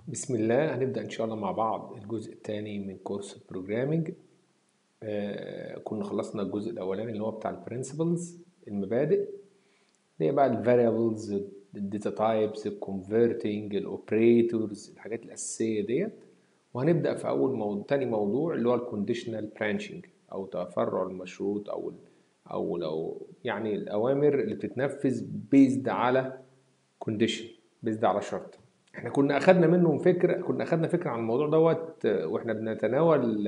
بسم الله. هنبدأ إن شاء الله مع بعض الجزء الثاني من كورس البروجرامينج. كنا خلصنا الجزء الأولاني اللي هو بتاع البرنسبلز، المبادئ، اللي هي بقى الفاريبلز، الداتا تايبس، الكونفرتنج، الأوبريتورز، الحاجات الأساسية ديت. وهنبدأ في تاني موضوع اللي هو الكونديشنال برانشنج أو تفرع المشروط أو لو يعني الأوامر اللي بتتنفذ بيزد على كونديشن، بيزد على شرط. احنا كنا اخدنا فكره عن الموضوع دوت واحنا بنتناول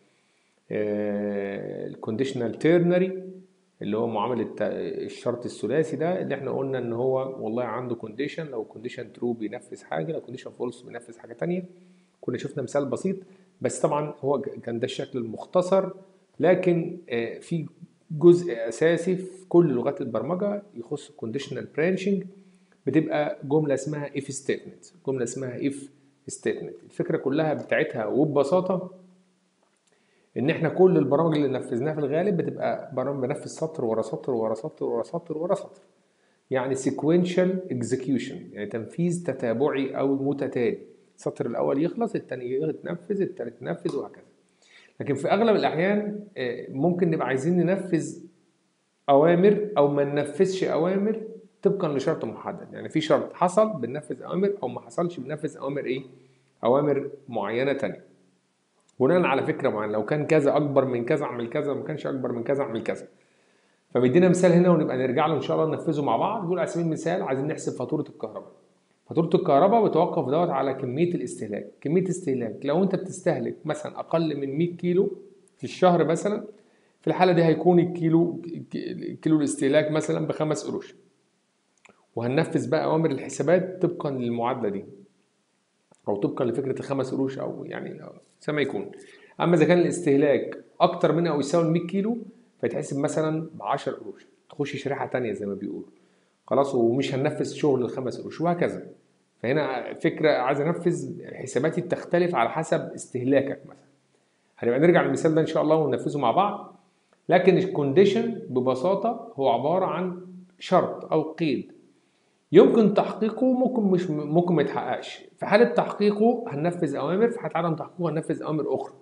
الكونديشنال تيرنري اللي هو معامله الشرط الثلاثي ده، اللي احنا قلنا ان هو والله عنده كونديشن، لو كونديشن ترو بينفذ حاجه، لو كونديشن فولس بينفذ حاجه تانية. كنا شفنا مثال بسيط، بس طبعا هو كان ده الشكل المختصر، لكن في جزء اساسي في كل لغات البرمجه يخص الكونديشنال برانشنج، بتبقى جملة اسمها if statement. جملة اسمها if statement الفكرة كلها بتاعتها وببساطة ان احنا كل البرامج اللي نفذناها في الغالب بتبقى برامج بنفذ سطر ورا سطر ورا سطر ورا سطر ورا سطر، يعني sequential execution، يعني تنفيذ تتابعي او متتالي. السطر الاول يخلص، الثاني يتنفذ، الثالث ينفذ، وهكذا. لكن في اغلب الاحيان ممكن نبقى عايزين ننفذ اوامر او ما ننفذش اوامر طبقا لشرط محدد. يعني في شرط حصل بننفذ اوامر، او ما حصلش بننفذ اوامر معينه تانية بناء على فكره معينه. لو كان كذا اكبر من كذا اعمل كذا، وما كانش اكبر من كذا اعمل كذا. فبيدينا مثال هنا ونبقى نرجع له ان شاء الله ننفذه مع بعض. نقول على سبيل المثال عايزين نحسب فاتوره الكهرباء. فاتوره الكهرباء بتوقف دوت على كميه الاستهلاك. كميه استهلاك لو انت بتستهلك مثلا اقل من 100 كيلو في الشهر مثلا، في الحالة دي هيكون الكيلو الاستهلاك مثلا ب5 قروش، وهننفذ بقى أوامر الحسابات طبقا للمعادلة دي، أو طبقا لفكرة ال5 قروش، أو يعني زي ما يكون. أما إذا كان الاستهلاك أكتر من أو يساوي 100 كيلو فيتحسب مثلا ب10 قروش، تخش شريحة تانية زي ما بيقولوا، خلاص، ومش هننفذ شغل ال5 قروش، وهكذا. فهنا فكرة عايز أنفذ حساباتي بتختلف على حسب استهلاكك مثلا. هنبقى نرجع للمثال ده إن شاء الله وننفذه مع بعض. لكن الكونديشن ببساطة هو عبارة عن شرط أو قيد يمكن تحقيقه، ممكن ما يتحققش. في حالة تحقيقه هننفذ أوامر، في حالة عدم تحقيقه هننفذ أوامر أخرى.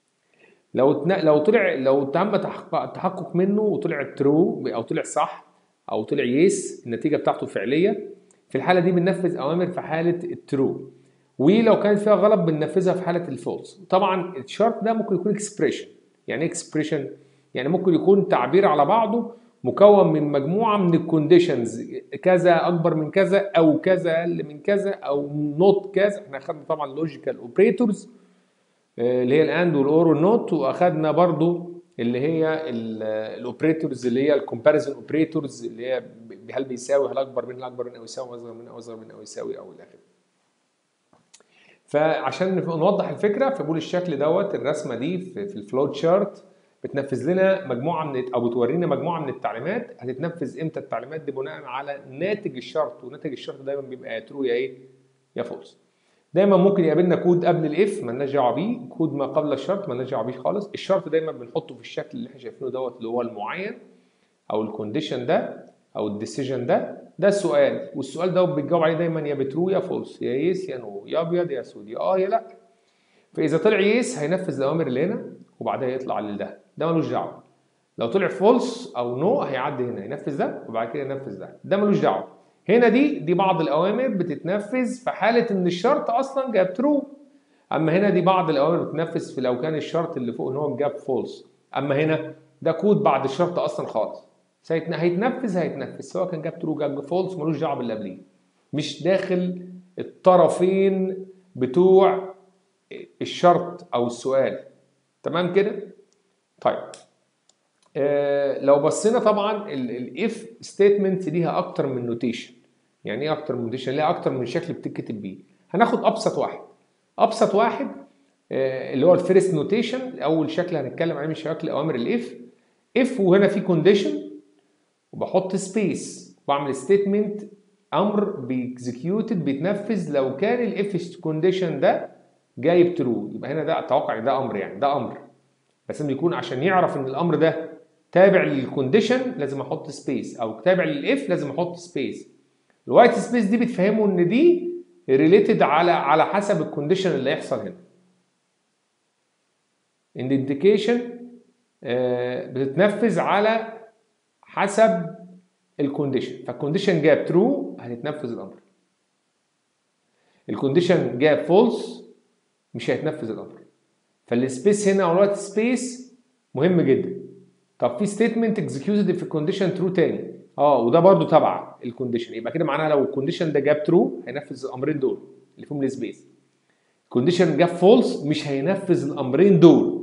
لو تم التحقق منه وطلع ترو أو طلع صح أو طلع يس، النتيجة بتاعته فعلية، في الحالة دي بننفذ أوامر في حالة الترو. ولو كانت فيها غلط بننفذها في حالة الفولس. طبعا الشرط ده ممكن يكون اكسبريشن. يعني اكسبريشن يعني ممكن يكون تعبير على بعضه مكون من مجموعة من الكونديشنز، كذا أكبر من كذا، أو كذا أقل من كذا، أو نوت كذا. احنا أخدنا طبعا لوجيكال اوبريتورز اللي هي الاند والاور والنوت، واخدنا برضو اللي هي الاوبريتورز اللي هي الكومباريزون اوبريتورز، اللي هي هل بيساوي، هل اكبر من، هل اكبر من او يساوي، اصغر من او اصغر من او يساوي، او الى اخره. فعشان نوضح الفكره، فبقول الشكل دوت، الرسمه دي في الفلوت شارت بتنفذ لنا مجموعه او بتورينا مجموعه من التعليمات هتتنفذ امتى. التعليمات دي بناء على ناتج الشرط، وناتج الشرط دايما بيبقى يا ترو يا فولس. دايما ممكن يقابلنا كود قبل الاف مالناش دعوه بيه، كود ما قبل الشرط مالناش دعوه بيه خالص. الشرط دايما بنحطه في الشكل اللي احنا شايفينه دوت، اللي هو المعين او الكونديشن ده او الديسيجن ده السؤال، والسؤال ده بتجاوب عليه دايما يا بترو يا فولس، يا يس يا نو، يا ابيض يا اسود، يا يا لا. فاذا طلع يس هينفذ الاوامر اللي هنا وبعدها يطلع ده ملوش دعوه. لو طلع فولس او نو هيعدي هنا ينفذ ده وبعد كده ينفذ ده ملوش دعوه. هنا دي بعض الاوامر بتتنفذ في حاله ان الشرط اصلا جاب ترو. اما هنا دي بعض الاوامر بتتنفذ في لو كان الشرط اللي فوق ان هو جاب فولس. اما هنا ده كود بعد الشرط اصلا خالص، هيتنفذ سواء كان جاب ترو جاب فولس، ملوش دعوه باللي قبليه، مش داخل الطرفين بتوع الشرط او السؤال. تمام كده؟ طيب لو بصينا طبعا الاف ستيتمنت ليها اكتر من نوتيشن. يعني ايه اكتر من نوتيشن؟ ليها اكتر من شكل بتتكتب بيه. هناخد ابسط واحد اللي هو الفيرست نوتيشن. اول شكل هنتكلم عليه مش شكل اوامر اف وهنا في كونديشن وبحط سبيس واعمل ستيتمنت، امر بيكزكيوتد بيتنفذ لو كان الاف كونديشن ده جايب ترو. يبقى هنا ده اتوقع ده امر، يعني ده امر، بس لازم يكون عشان يعرف ان الامر ده تابع للكونديشن لازم احط سبيس، او تابع للاف لازم احط سبيس. الوايت سبيس دي بتفهمه ان دي ريليتد على حسب الكونديشن اللي هيحصل هنا. اندنتيكيشن بتتنفذ على حسب الكونديشن، فالكونديشن جاب ترو هتتنفذ الامر، الكونديشن جاب فولس مش هيتنفذ الامر. فالسبيس هنا او الوقت سبيس مهم جدا. طب في ستيتمنت اكزكيوتد في الكونديشن ترو تاني، وده برضو تبع الكونديشن، يبقى كده معناها لو الكونديشن ده جاب ترو هينفذ الامرين دول اللي فيهم السبيس، الكونديشن جاب فولس مش هينفذ الامرين دول.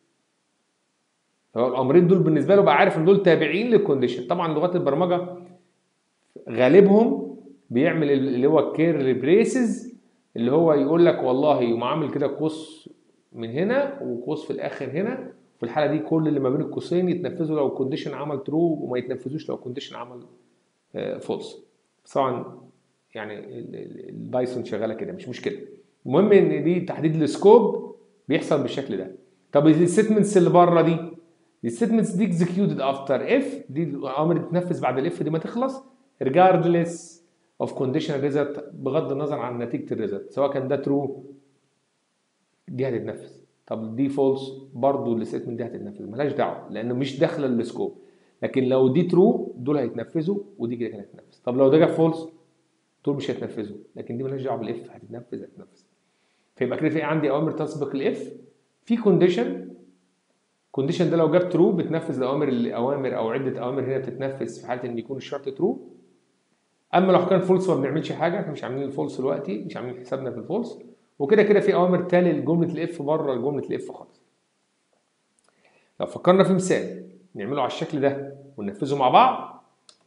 فهو الامرين دول بالنسبه له بقى عارف ان دول تابعين للكونديشن. طبعا لغات البرمجه غالبهم بيعمل اللي هو كيرلي بريسز، اللي هو يقول لك والله يقوم عامل كده قوس من هنا وقوس في الاخر هنا، في الحاله دي كل اللي ما بين القوسين يتنفذوا لو الكونديشن عمل ترو وما يتنفذوش لو الكونديشن عمل فولس. طبعا يعني البايثون شغاله كده مش مشكله. المهم ان دي تحديد السكوب بيحصل بالشكل ده. طب الستمنتس اللي بره دي، الستمنتس دي اكزكيوتد افتر اف، دي الامر تتنفذ بعد الاف دي ما تخلص regardless of conditional result، بغض النظر عن نتيجه الريزلت، سواء كان ده ترو دي هتتنفذ، طب دي فولس برضه الستمنت دي هتتنفذ، مالهاش دعوه لانه مش داخله السكوب. لكن لو دي ترو دول هيتنفذوا ودي كده كده هتتنفذ. طب لو ده جاب فولس دول مش هيتنفذوا، لكن دي مالهاش دعوه بالاف، هتتنفذ. فيبقى كده في عندي اوامر تسبق الاف، في كونديشن ده لو جاب ترو بتنفذ الاوامر او عده اوامر هنا بتتنفذ في حاله ان يكون الشرط ترو. اما لو كان فولس ما بنعملش حاجه، احنا مش عاملين الفولس دلوقتي، مش عاملين حسابنا في الفولس، وكده كده في اوامر تالي لجمله الاف بره جمله الاف خالص. لو فكرنا في مثال نعمله على الشكل ده وننفذه مع بعض.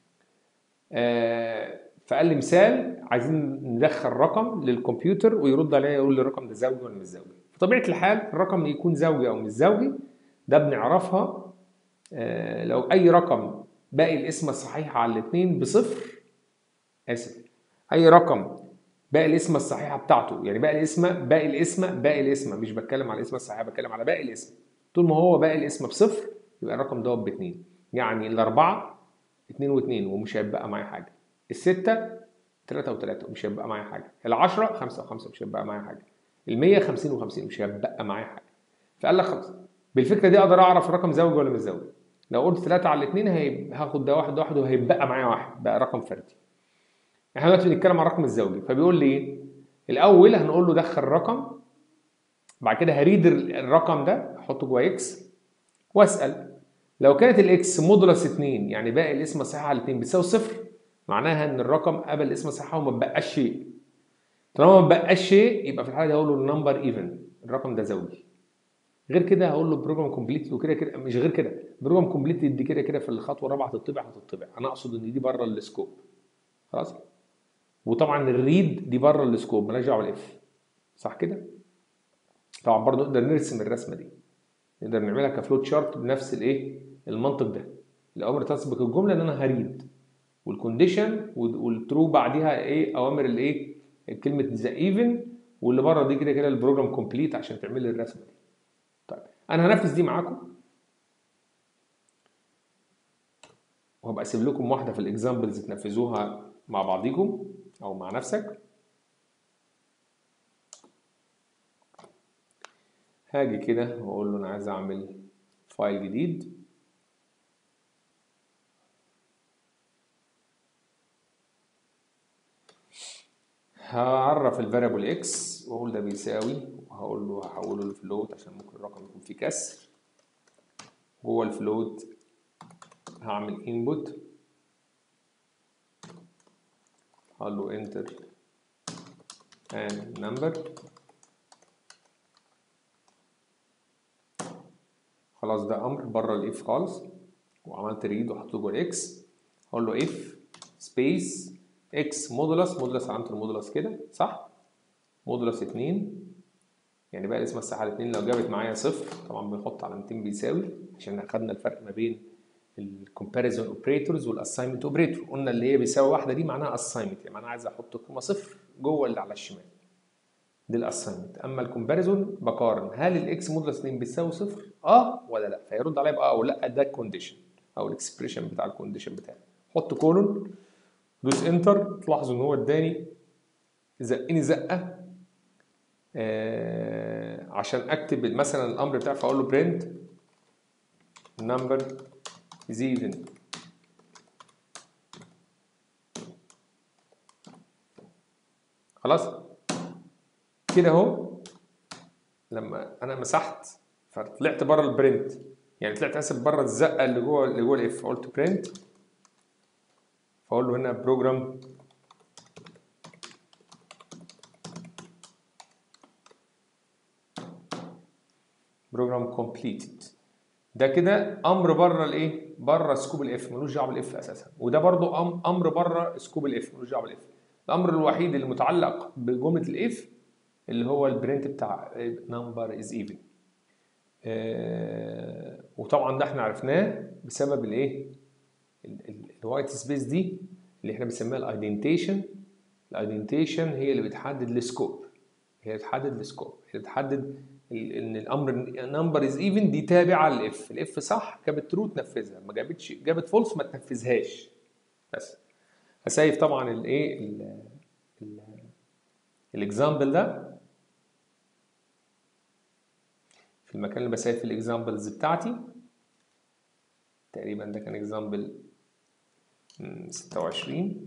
فقال لي مثال عايزين ندخل رقم للكمبيوتر ويرد عليا يقول لي الرقم ده زوجي ولا مش زوجي. في طبيعه الحال الرقم يكون زوجي او مش زوجي ده بنعرفها لو اي رقم باقي الاسم الصحيحه على الاثنين بصفر، اي رقم باقي الاسم الصحيحه بتاعته، يعني باقي الاسم مش بتكلم على الاسم الصحيح، بتكلم على باقي الاسم، طول ما هو باقي الاسم بصفر يبقى الرقم ده باتنين. يعني الاربعه 2 و2 ومش هيبقى معايا حاجه، الستة 3 و3 ومش هيبقى معايا حاجه، ال10 5 و5 مش هيبقى معايا حاجه، ال100 50 و50 مش هيبقى معايا حاجه. فقال لك خلاص بالفكره دي اقدر اعرف الرقم زوجي ولا مش زوجي. لو قلت 3 على 2 هاخد ده واحد واحد وهيبقى معايا واحد، بقى رقم فردي. احنا دلوقتي بنتكلم عن الرقم الزوجي، فبيقول لي ايه؟ الاول هنقول له دخل رقم، بعد كده هريد الرقم ده احطه جوه اكس واسال لو كانت الاكس مودولس 2 يعني باقي الاسم الصحيح على 2 بتساوي صفر، معناها ان الرقم قبل الاسم الصحيح وما بقاش شيء. طالما ما بقاش شيء يبقى في الحاله دي هقول له النمبر ايفن، الرقم ده زوجي. غير كده هقول له بروجرام كومبليت، وكده كده مش غير كده بروجرام كومبليت دي كده كده في الخطوه الرابعه هتطبع، انا اقصد ان دي بره السكوب خلاص. وطبعا الريد دي بره السكوب مالهاش دعوه بالاف، صح كده؟ طبعا برضه نقدر نرسم الرسمه دي، نقدر نعملها كفلوت شارت بنفس المنطق ده. الاوامر تسبق الجمله ان انا هريد، والكونديشن والترو بعديها ايه اوامر الايه كلمه ذا ايفن، واللي بره دي كده كده البروجرام كومبليت عشان تعمل لي الرسمه دي. طيب انا هنفذ دي معاكم وهبقى اسيب لكم واحده في الاكزامبلز تنفذوها مع بعضيكم او مع نفسك. هاجي كده واقول له انا عايز اعمل فايل جديد، هعرف الفاريبل اكس واقول ده بيساوي، وهقول له هحوله لفلوت عشان ممكن الرقم يكون فيه كسر. جوه الفلوت هعمل انبوت، هقول له انتر and number. خلاص ده امر بره الاف خالص، وعملت ريد وحطيته جوه الاكس. هقول له اف سبيس اكس مودولس علامه المودولس كده صح، مودولس 2 يعني بقى الاسم الصحيح على 2 لو جابت معايا صفر طبعا بنحط علامتين بيساوي عشان اخدنا الفرق ما بين الكومباريزون اوبريتورز والاساينمنت اوبريتور. قلنا اللي هي بيساوي واحده دي معناها اساينمنت، يعني انا عايز احط قيمه صفر جوه اللي على الشمال دي الاساينمنت. اما الكومباريزون بقارن هل الاكس مودولس 2 بيساوي صفر ولا لا، فيرد عليا بقى او لا، ده الكونديشن او الاكسبريشن بتاع الكونديشن بتاعي. حط كولون دوس انتر، تلاحظوا ان هو اداني زقني زقه عشان اكتب مثلا الامر بتاعي، فاقول له print number is even. خلاص كده اهو. لما انا مسحت فطلعت بره البرنت، يعني طلعت اسف بره الزقه اللي جوه الاف، قلت برنت، فاقول له هنا بروجرام كومبليتد. ده كده امر بره الايه، بره سكوب الاف، ملوش دعوه بالاف اساسا. وده برضو امر بره سكوب الاف، ملوش دعوه بالاف. الامر الوحيد اللي متعلق بجمله الاف اللي هو البرنت بتاع نمبر از ايفن. وطبعا ده احنا عرفناه بسبب الايه، الوايت سبيس دي اللي احنا بنسميها الايدنتيشن. الايدنتيشن هي اللي بتحدد السكوب، هي بتحدد السكوب، هي بتحدد ان الامر نمبر از ايفن دي تابعه للاف. الاف صح جابت ترو تنفذها، ما جابت فولس ما تنفذهاش. بس هسيف طبعا الايه الاكزامبل ده في المكان اللي بسيف الاكزامبلز بتاعتي. تقريبا ده كان اكزامبل 26.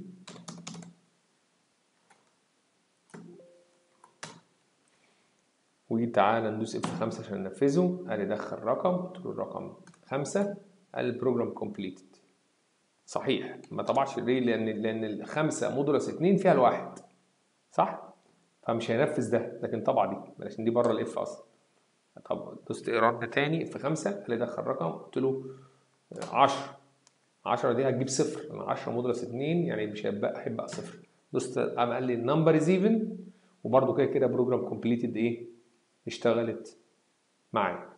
وتعالى ندوس F5 عشان ننفذه. قال لي دخل رقم، قلت له الرقم 5، قال البروجرام كومبليتد. صحيح ما طبعش ليه؟ لان الخمسه مودولس 2 فيها الواحد صح؟ فمش هينفذ ده، لكن طبعا دي عشان دي بره الاف اصلا. طب دوست رن تاني F5، قال لي دخل رقم، قلت له 10. 10 دي هتجيب صفر، لان 10 مودولس 2 يعني مش هيبقى صفر. دوست قال لي النمبر از ايفن، وبرده كده كده بروجرام كومبليتد ايه، اشتغلت معايا.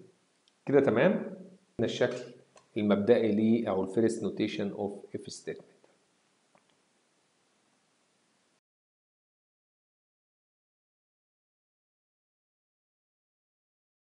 كده تمام. الشكل المبدئي ليه او الفيرست نوتيشن اوف اف ستيتمنت.